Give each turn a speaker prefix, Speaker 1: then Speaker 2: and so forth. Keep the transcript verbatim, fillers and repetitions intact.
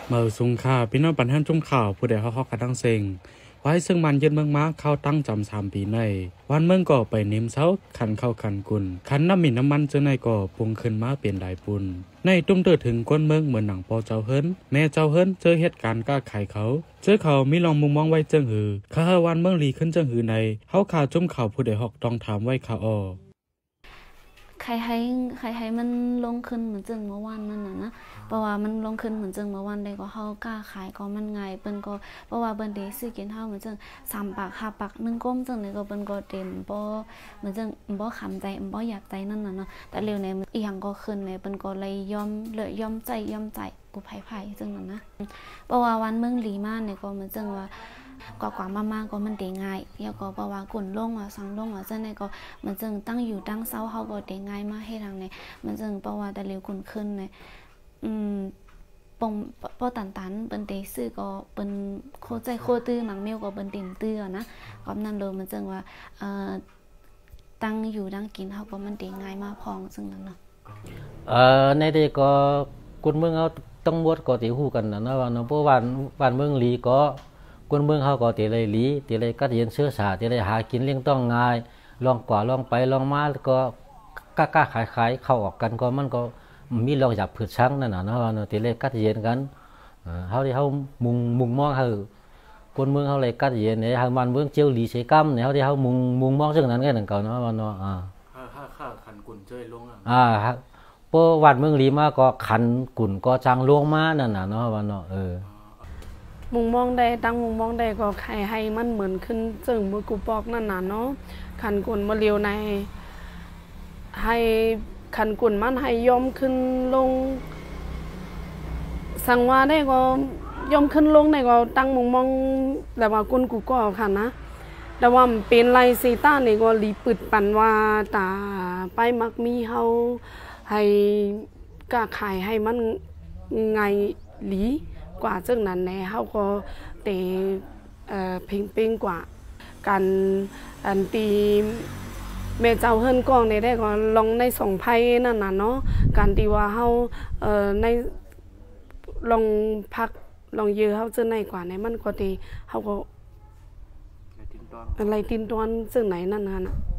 Speaker 1: เมื่อสุงค่าพี่น้องปันหันจุ่มข่าวผู้ใดเขาเขากระดังเซ็งไว้ซึ่งมันเย็นเมืองม้าเข้าตั้งจำสามปีในวันเมืองก่อไปนิ่มเช้าขันเข้าขันกุลขันน้ำมินน้ำมันเจอในก่อปรุงขึ้นมาเปลี่ยนหลายปุ่นในตุ้มเตือถึงก้นเมืองเหมือนหนังปอเจ้าเฮิรนแม่เจ้าเฮิรนเจอเหตุการณ์ก้าไข่เขาเจอเขามีลองมุมมองไว้เจิงหือข้าวันเมืองลีขึ้นเจิงหือในเขาข่าวจุ่มข่าวผู้ใดหอกต้องถามไว้ข่าวอ
Speaker 2: ใครให้ใครให้มันลงขึ้นเหมือนจึงเมื่อวานนั่นน่ะนะเพราะว่ามันลงขึ้นเหมือนจึงเมื่อวานได้ก็เฮากล้าขายก็มันง่ายเปิ้นก็เพราะว่าเปิ้นได้ซื้อกินเฮาเหมือนจึงสามปากห้าปากหนึ่งก้มจึงนี่ก็เปิ้นก็เต็มบ่เหมือนจึงบ่ขำใจบ่อยากใจนั่นน่ะเนาะแต่เร็วในอีหยังก็ขึ้นเลยเปิ้นก็เลยยอมเลยยอมใจยอมใจกูไผๆจึงนั่นนะเพราะว่าวันเมืองลีมาเนี่ยก็เหมือนจึงว่ากว่ากว่ามากๆก็มันเดง่ายแล้วก็เพราะว่ากุ่นลงอ่ะสังลงอ่ะเจ้าในก็มันจึงตั้งอยู่ตั้งเศร้าเขาก็เดง่ายมากให้ทางในมันจึงเพราะว่าแต่เร็วกุ่นขึ้นในอืมปงป้อตันตันเป็นเตซื้อก็เป็นโคใจโคตื้อหมังเมียวก็เป็นติ่มตื้อนะก็นั่นเลยมันจึงว่าเอ่อตั้งอยู่ตั้งกินเขาก็มันเดง่ายมากพองซึ่งนั้นเนาะ
Speaker 3: เอ่อในเด็กก็กุ่นเมืองเขาต้องบวชก็ตีหูกันนะว่าเนาะเพราะวันวันเมืองลีก็คนเมืองเขาก็ตีเลยลีตีเลยกัดเย็นเชื้อสาตีเลยหากินเลี้ยงต้องง่ายลองกว่าลองไปลองมาก็กล้ากล้าขายขายเข้าออกกันก็มันก็มีลองจับผืดช้างนั่นน่ะเนาะตีเลยกัดเย็นกันเขาที่เขามุงมุงมองเขาคนเมืองเขาเลยกัดเย็นเนี่ยทางบ้านเมืองเจียวหลีเสกัมเนี่ยเขาที่เขามุงมุงมองซึ่งนั้นก็หนึ่งเก่าเนาะว่าเนาะอ่า
Speaker 1: ข้าข้าขันกุนเจยลง
Speaker 3: อ่าพอวัดเมืองลีมาก็ขันกุนก็จางลวงมานั่นน่ะเนาะว่าเนาะเออ
Speaker 4: มุงมองได้ตั้งมุงมองได้ก็ใครให้มันเหมือนขึ้นจึงมือกูปอกนั่นน่ะเนาะขันกุนมาเลียวในให้ขันกุนมันให้ยอมขึ้นลงสั่งว่าได้ก็ยอมขึ้นลงได้ก็ตั้งมุงมองแต่ว่ากุนกูก็ค่ะนะแต่ว่าเป็นไรซีต้านี่ก็รีปึดปันว่าตาไปมักมีเฮาให้กล้าขายให้มันไงหลีกว่าซึ่งนั้นแน่เขาก็เตะเพ่งเป้งกว่าการอันตีเมเจ้าเฮิรนกองในได้ก็ลองในสองไพ่นั่นน่ะเนาะการตีว่าเขาในลองพักลองเยอะเขาซึ่งในกว่าในมันก็ตีเขาก็อะไรตินตอนซึ่งไหนนั่นน่ะ